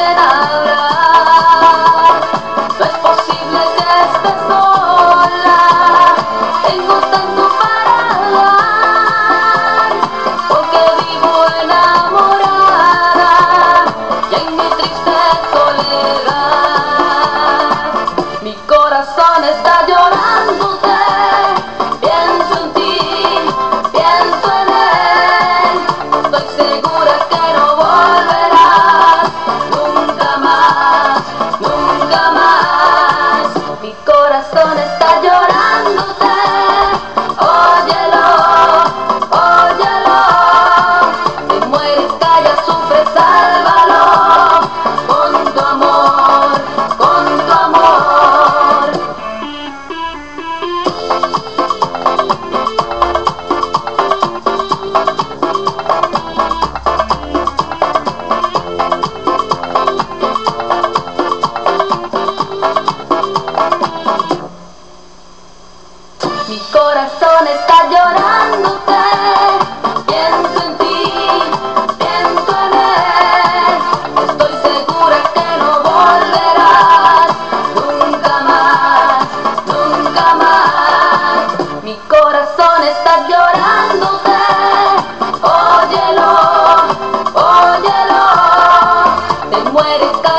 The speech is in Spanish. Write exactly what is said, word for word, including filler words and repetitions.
quien hablar. No es posible que estés sola, tengo tanto para dar, porque vivo enamorada y en mi triste soledad. Mi corazón está llorándote, pienso en ti, pienso en él, estoy segura que no volverás nunca más, nunca más. Mi corazón está llorándote, óyelo, óyelo, te mueres, calla, sufres, sálvalo, con tu amor, con tu amor. Mi corazón está llorándote, pienso en ti, pienso en él, estoy segura que no volverás nunca más, nunca más. Mi corazón está llorándote, óyelo, óyelo, te mueres.